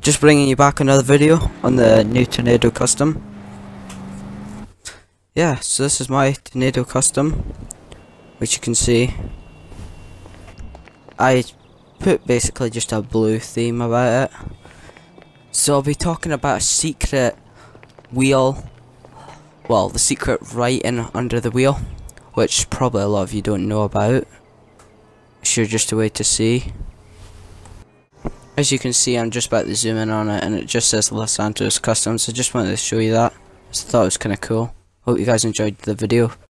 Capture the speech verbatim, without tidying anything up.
just bringing you back another video on the new Tornado Custom. Yeah, so this is my Tornado Custom, which you can see. I put basically just a blue theme about it. So I'll be talking about a secret wheel, well, the secret writing under the wheel, which probably a lot of you don't know about. Sure, just a way to see. As you can see, I'm just about to zoom in on it, and it just says Los Santos Custom, so just wanted to show you that. So I thought it was kind of cool. Hope you guys enjoyed the video.